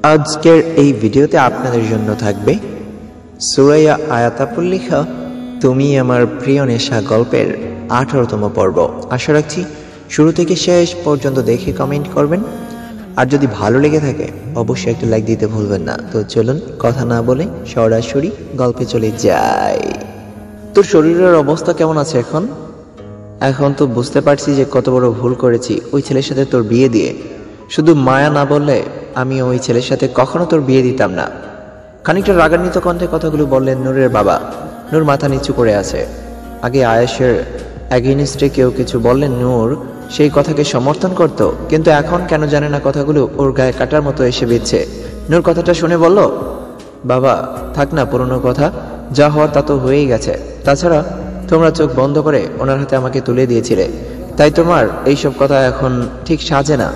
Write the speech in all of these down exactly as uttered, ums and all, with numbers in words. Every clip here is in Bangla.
আজকের এই ভিডিওতে আপনাদের জন্য থাকবে সুরাইয়া আয়াতাপুল লেখা তুমি আমার প্রিয় নেশা গল্পের আঠারোতম পর্ব। আশা রাখছি শুরু থেকে শেষ পর্যন্ত দেখে কমেন্ট করবেন, আর যদি ভালো লেগে থাকে অবশ্যই একটা লাইক দিতে ভুলবেন না। তো চলুন কথা না বলে সরাসরি গল্পে চলে যাই। তোর শরীরের অবস্থা কেমন আছে এখন? এখন তো বুঝতে পারছি যে কত বড় ভুল করেছি ওই ছেলের সাথে তোর বিয়ে দিয়ে। শুধু মায়া না বললে আমি ওই ছেলের সাথে কখনো তোর বিয়ে দিতাম না। খানিকটা রাগান্বিত কণ্ঠে কথাগুলো বললেন নূরের বাবা। নূর মাথা নিচু করে আছে। আগে আয়েশের অ্যাগেনিস্টে কেউ কিছু বললেন নূর সেই কথাকে সমর্থন করত, কিন্তু এখন কেন জানে না কথাগুলো ওর গায়ে কাটার মতো এসে বিচ্ছে। নূর কথাটা শুনে বলল, বাবা থাক না পুরনো কথা, যা হওয়ার তা তো হয়েই গেছে। তাছাড়া তোমরা চোখ বন্ধ করে ওনার হাতে আমাকে তুলে দিয়েছিলে, তাই তোমার এইসব কথা এখন ঠিক সাজে না।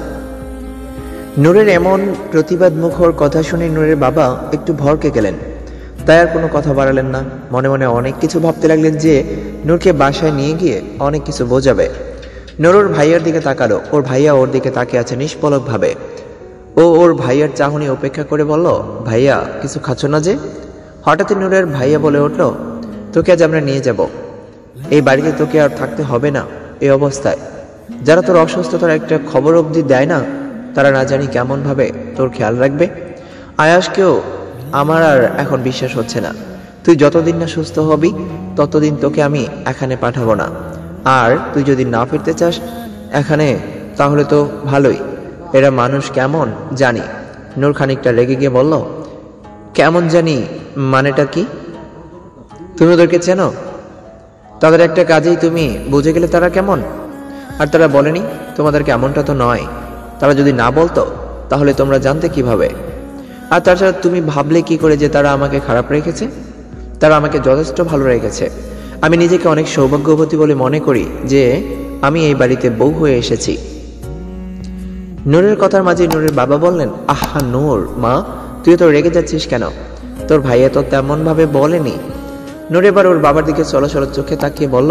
নূরের এমন প্রতিবাদ মুখর কথা শুনে নূরের বাবা একটু ভরকে গেলেন, তাই আর কোনো কথা বাড়ালেন না। মনে মনে অনেক কিছু ভাবতে লাগলেন যে নূরকে বাসায় নিয়ে গিয়ে অনেক কিছু বোঝাবে। নূর ওর ভাইয়ার দিকে তাকালো। ওর ভাইয়া ওর দিকে তাকিয়ে আছে নিষ্পলক ভাবে। ও ওর ভাইয়ার চাহনি উপেক্ষা করে বলল, ভাইয়া কিছু খাচ্ছ না যে? হঠাৎই নূরের ভাইয়া বলে উঠল, তোকে আজ আমরা নিয়ে যাব। এই বাড়িতে তোকে আর থাকতে হবে না এই অবস্থায়। যারা তোর অসুস্থতার একটা খবর অবধি দেয় না, তারা না জানি কেমন ভাবে তোর খেয়াল রাখবে। আয়াসকেও আমার আর এখন বিশ্বাস হচ্ছে না। তুই যতদিন না সুস্থ হবি ততদিন তোকে আমি এখানে পাঠাবো না। আর তুই যদি না ফিরতে চাস এখানে তাহলে তো ভালোই। এরা মানুষ কেমন জানি। নূর খানিকটা রেগে গিয়ে বলল, কেমন জানি মানেটা কি? তুমি ওদেরকে চেনো? তাদের একটা কাজেই তুমি বুঝে গেলে তারা কেমন? আর তারা বলেনি তোমাদের কেমনটা তো নয়। তারা যদি না বলতো তাহলে তোমরা জানতে কিভাবে? আর তাছাড়া তুমি ভাবলে কি করে যে তারা আমাকে খারাপ রেখেছে? তারা আমাকে যথেষ্ট ভালো রেখেছে। আমি নিজেকে অনেক সৌভাগ্যবতী বলে মনে করি যে আমি এই বাড়িতে বউ হয়ে এসেছি। নূরের কথার মাঝে নূরের বাবা বললেন, আহা নূর মা, তুই তো রেগে যাচ্ছিস কেন? তোর ভাইয়া তো তেমন ভাবে বলেনি। নূর এবার ওর বাবার দিকে চলাচল চোখে তাকিয়ে বলল,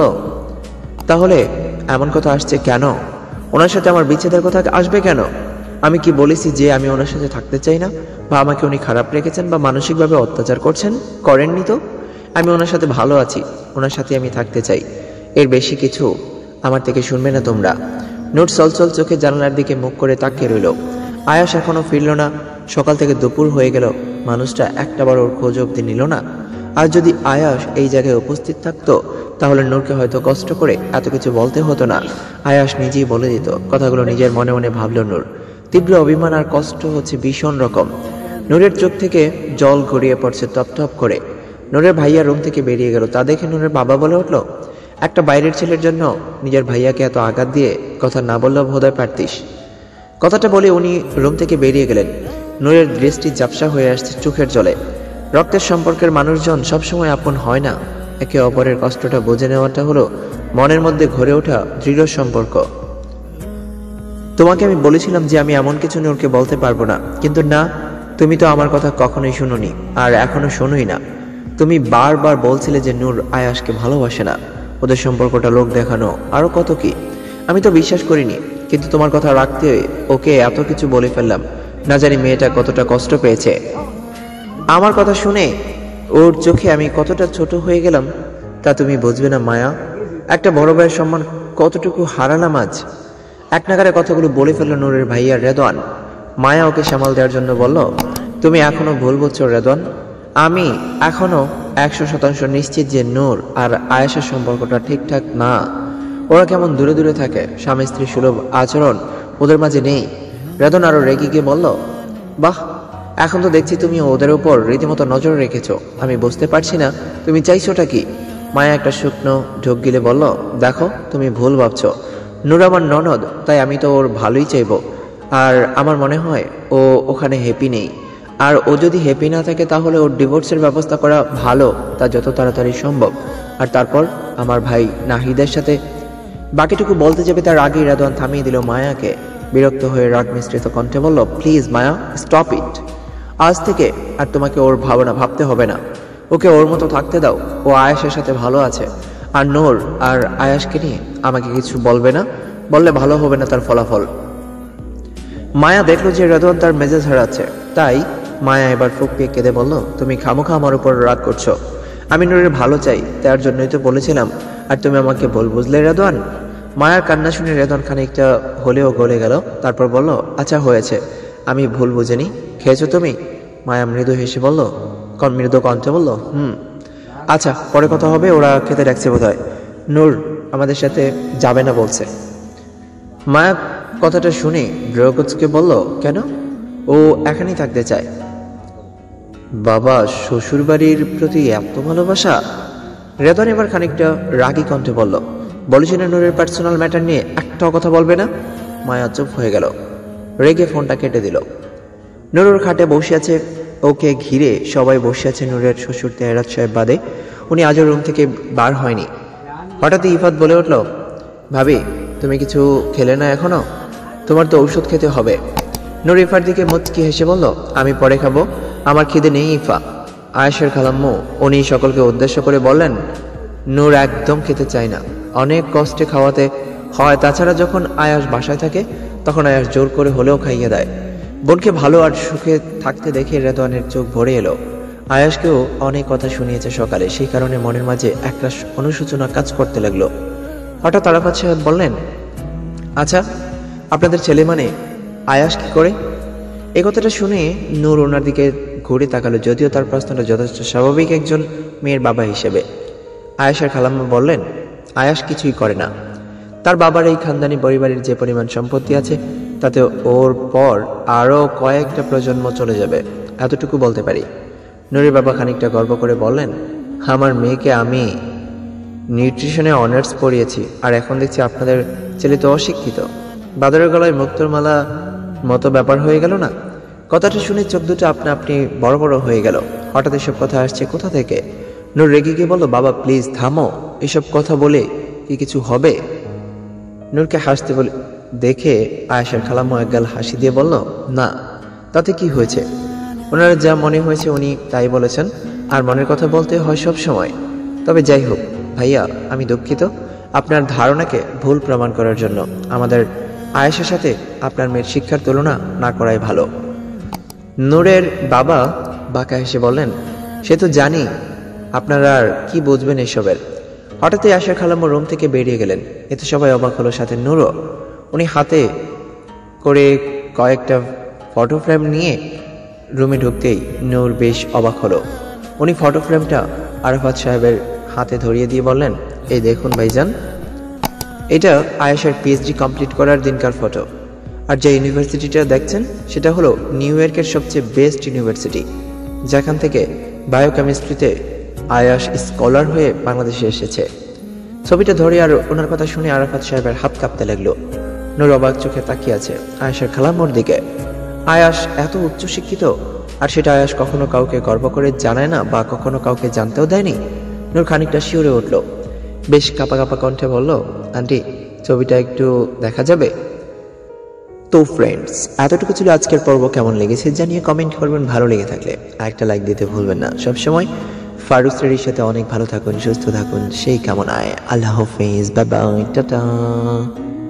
তাহলে এমন কথা আসছে কেন? ওনার সাথে আমার বিচ্ছেদের কথা আসবে কেন? আমি কি বলেছি যে আমি ওনার সাথে থাকতে চাই না, বা আমাকে উনি খারাপ রেখেছেন বা মানসিকভাবে অত্যাচার করছেন? করেননি তো। আমি ওনার সাথে ভালো আছি, ওনার সাথে আমি থাকতে চাই। এর বেশি কিছু আমার থেকে শুনবে না তোমরা। নূর চলচল চোখে জানালার দিকে মুখ করে তাকিয়ে রইল। আয়াস এখনো ফিরল না। সকাল থেকে দুপুর হয়ে গেল, মানুষটা একটা বার ওর খোঁজ অবধি নিল না। আর যদি আয়াস এই জায়গায় উপস্থিত থাকতো তাহলে নূরকে হয়তো কষ্ট করে এত কিছু বলতে হতো না। আয়াস নিজেই বলে দিত। কথাগুলো নিজের মনে মনে ভাবল নূর। তীব্র অভিমান আর কষ্ট হচ্ছে ভীষণ রকম। নূরের চোখ থেকে জল গড়িয়ে পড়ছে টপ টপ করে। নূরের ভাইয়া রুম থেকে বেরিয়ে গেল। তা দেখে নূরের বাবা বলে উঠল, একটা বাইরের ছেলের জন্য নিজের ভাইয়াকে এত আঘাত দিয়ে কথা না বললেও বোধহয় পারতিস। কথাটা বলে উনি রুম থেকে বেরিয়ে গেলেন। নূরের দৃষ্টি ঝাপসা হয়ে আসছে চোখের জলে। রক্তের সম্পর্কের মানুষজন সবসময় আপন হয় না। একে অপরের কষ্টটা বুঝে নেওয়াটা হলো মনের মধ্যে গড়ে ওঠা দৃঢ় সম্পর্ক। তোমাকে আমি বলেছিলাম যে আমি এমন কিছু নূরকে বলতে পারবো না, কিন্তু না, তুমি তো আমার কথা কখনোই শুনোনি, আর এখনো শোনোই না। তুমি বারবার বলছিলে যে নূর আয়াসকে ভালোবাসে না, ওদের সম্পর্কটা লোক দেখানো, আরো কত কি। আমি তো বিশ্বাস করিনি, কিন্তু তোমার কথা রাখতে ওকে এত কিছু বলে ফেললাম। না জানি মেয়েটা কতটা কষ্ট পেয়েছে। আমার কথা শুনে ওর চোখে আমি কতটা ছোট হয়ে গেলাম তা তুমি বুঝবে না মায়া। একটা বড় ভাইয়ের সম্মান কতটুকু হারালাম আজ। এক নাগারে কথাগুলো বলে ফেলল নূরের ভাইয়া রেদওয়ান। মায়া ওকে সামাল দেওয়ার জন্য বলল, তুমি এখনো ভুল বুঝছো রেদওয়ান। আমি এখনো একশো শতাংশ নিশ্চিত যে নূর আর আয়েশার সম্পর্কটা ঠিকঠাক না। ওরা কেমন দূরে দূরে থাকে, স্বামী স্ত্রী সুলভ আচরণ ওদের মাঝে নেই। রেদওয়ান আরো রেগে গিয়ে বলল, বাহ, এখন তো দেখছি তুমি ওদের উপর রীতিমতো নজর রেখেছো। আমি বুঝতে পারছি না তুমি চাইছোটা কি। মায়া একটা শুকনো ঢোক গিলে বলল, দেখো তুমি ভুল ভাবছো। নূর আমার ননদ, তাই আমি তো ওর ভালোই চাইবো। আর আমার মনে হয় ও ওখানে হ্যাপি নেই। আর ও যদি হ্যাপি না থাকে তাহলে ওর ডিভোর্সের ব্যবস্থা করা ভালো, তা যত তাড়াতাড়ি সম্ভব। আর তারপর আমার ভাই নাহিদের সাথে। বাকিটুকু বলতে যাবে তার আগেই রেদওয়ান থামিয়ে দিল মায়াকে। বিরক্ত হয়ে রাগ মিশ্রিত কণ্ঠে বলল, প্লিজ মায়া, স্টপ ইট। আজ থেকে আর তোমাকে ওর ভাবনা ভাবতে হবে না। ওকে ওর মতো থাকতে দাও। ও আয়েশের সাথে ভালো আছে। আর নূর আর আয়াসকে নিয়ে আমাকে কিছু বলবে না, বললে ভালো হবে না তার ফলাফল। মায়া দেখলো যে রেদওয়ান তার মেজাজ হারাচ্ছে। তাই মায়া এবার ফুক পেয়ে কেঁদে বলল, তুমি খামোখা আমার উপর রাগ করছো। আমি নূরের ভালো চাই, তার জন্যই তো বলেছিলাম। আর তুমি আমাকে ভুল বুঝলে রেদওয়ান। মায়ার কান্না শুনে রেদওয়ান খানিকটা হলেও গলে গেল। তারপর বলল, আচ্ছা হয়েছে, আমি ভুল বুঝিনি। খেয়েছো তুমি? মায়া মৃদু হেসে বলল, কন মৃদু কণ্ঠে বলল, হুম। আচ্ছা, পরে কথা হবে, ওরা খেতে ডাকছে বোধ হয়। নূর আমাদের সাথে যাবে না বলছে। মায়া কথাটা শুনে ব্রকুচকে বলল, কেন? ও এখানেই থাকতে চায়। বাবা, শ্বশুর বাড়ির প্রতি এত ভালোবাসা? রেদন এবার খানিকটা রাগী কণ্ঠে বলল, বলেছি না নূরের পার্সোনাল ম্যাটার নিয়ে একটাও কথা বলবে না। মায়া চুপ হয়ে গেল, রেগে ফোনটা কেটে দিল। নূরের খাটে বসে আছে, ওকে ঘিরে সবাই বসে আছে নূরের শ্বশুর তেহরাত সাহেব বাদে। উনি আজও রুম থেকে বার হয়নি। হঠাৎ ইফাত বলে উঠল, ভাবি তুমি কিছু খেলে না এখনো? তোমার তো ঔষধ খেতে হবে। নূর ইফার দিকে মুচকি হেসে বলল, আমি পরে খাবো, আমার খিদে নেই ইফা। আয়েশের খালাম্মু উনি সকলকে উদ্দেশ্য করে বললেন, নূর একদম খেতে চায় না, অনেক কষ্টে খাওয়াতে হয়। তাছাড়া যখন আয়াস বাসায় থাকে তখন আয়াস জোর করে হলেও খাইয়ে দেয়। বোনকে ভালো আর সুখে থাকতে দেখে রেদওয়ানের চোখ ভরে এলো। আয়াসকেও অনেক কথা শুনিয়েছে সকালে, সেই কারণে মনের মাঝে একটা অনুশোচনা কাজ করতে লাগলো। হঠাৎ আরাফাত সাহেব বললেন, আচ্ছা আপনাদের ছেলে মানে আয়াস কি করে? এই কথাটা শুনে নূর ওনার দিকে ঘুরে তাকালো, যদিও তার প্রশ্নটা যথেষ্ট স্বাভাবিক একজন মেয়ের বাবা হিসেবে। আয়াসের খালাম্মা বললেন, আয়াস কিছুই করে না। তার বাবার এই খানদানি পরিবারের যে পরিমাণ সম্পত্তি আছে তাতে ওর পর আরও কয়েকটা প্রজন্ম চলে যাবে, এতটুকু বলতে পারি। নূরের বাবা খানিকটা গর্ব করে বললেন, আমার মেয়েকে আমি নিউট্রিশনে অনার্স পড়িয়েছি, আর এখন দেখছি আপনাদের ছেলে তো অশিক্ষিত। বাদরের গলায় মুক্তোর মালা মতো ব্যাপার হয়ে গেল না? কথাটা শুনে চোখ দুটো আপনা আপনি বড় বড় হয়ে গেল। হঠাৎ এসব কথা আসছে কোথা থেকে? নূর রেগে গিয়ে বলল, বাবা প্লিজ থামো, এসব কথা বলে কি কিছু হবে? নূরকে হাসতে বলে দেখে আয়েশার খালাম্মা একগাল হাসি দিয়ে বলল, না তাতে কি হয়েছে? ওনার যা মনে হয়েছে উনি তাই বলেছেন, আর মনের কথা বলতে হয় সব সময়। তবে যাই হোক ভাইয়া, আমি দুঃখিত আপনার ধারণাকে ভুল প্রমাণ করার জন্য। আমাদের আয়েশার সাথে আপনার মেয়ের শিক্ষার তুলনা না করাই ভালো। নূরের বাবা বাঁকা হেসে বললেন, সে তো জানি, আপনারা আর কি বুঝবেন এসবের। হঠাৎই আয়েশার খালাম্মা রুম থেকে বেরিয়ে গেলেন। এতে সবাই অবাক হলো, সাথে নূরও। উনি হাতে করে কয়েকটা ফটো ফ্রেম নিয়ে রুমে ঢুকতেই নূর বেশ অবাক হলো। উনি ফটো ফ্রেমটা আরাফাত সাহেবের হাতে ধরিয়ে দিয়ে বললেন, এই দেখুন ভাইজান, এটা আয়েশার পিএইচডি কমপ্লিট করার দিনকার ফটো। আর যে ইউনিভার্সিটিটা দেখছেন সেটা হলো নিউ ইয়র্কের সবচেয়ে বেস্ট ইউনিভার্সিটি, যেখান থেকে বায়োকেমিস্ট্রিতে আয়াস স্কলার হয়ে বাংলাদেশে এসেছে। ছবিটা ধরে আর ওনার কথা শুনে আরাফাত সাহেবের হাত কাঁপতে লাগলো। নূর অবাক চোখে তাকিয়ে আছে আয়েশার খালাম্মুর দিকে। আয়াস এত উচ্চশিক্ষিত, আর সেটা আয়াস কখনো কাউকে গর্ব করে জানায় না বা কখনো কাউকে জানতেও দেয়নি। নূর খানিকটা শিউরে উঠল, বেশ কাঁপা কাঁপা কণ্ঠে বলল, আন্টি ছবিটা একটু দেখা যাবে? তো ফ্রেন্ডস, এতটুকু ছিল আজকের পর্ব। কেমন লেগেছে জানিয়ে কমেন্ট করবেন, ভালো লেগে থাকলে একটা লাইক দিতে ভুলবেন না। সবসময় ফারুক দিয়ারির সাথে অনেক ভালো থাকুন, সুস্থ থাকুন সেই কামনায়। আল্লাহ হাফেজ, বাই বাই, টাটা।